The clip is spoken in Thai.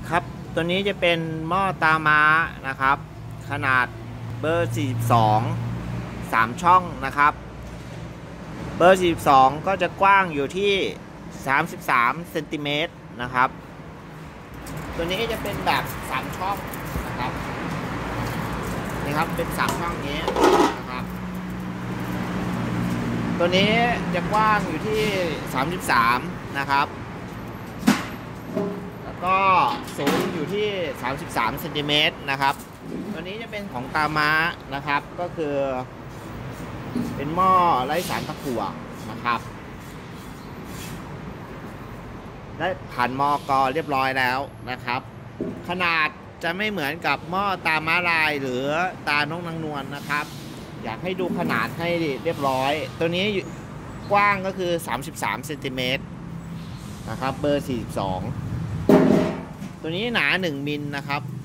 ครับตัวนี้จะเป็นหม้อตาม้านะครับขนาดเบอร์42 3ช่องนะครับเบอร์42ก็จะกว้างอยู่ที่33เซนติเมตรนะครับตัวนี้จะเป็นแบบ3ช่องนะครับนี่ครับเป็น3ช่องนี้นะครับตัวนี้จะกว้างอยู่ที่33นะครับก็สูงอยู่ที่33เซนติเมตรนะครับตัวนี้จะเป็นของตาม้านะครับก็คือเป็นหม้อไร้สารตะกั่วนะครับได้ผ่านมก.เรียบร้อยแล้วนะครับขนาดจะไม่เหมือนกับหม้อตาม้าลายหรือตานกนางนวลนะครับอยากให้ดูขนาดให้เรียบร้อยตัวนี้กว้างก็คือ33เซนติเมตรนะครับเบอร์42ตัวนี้หนา1มิลนะครับ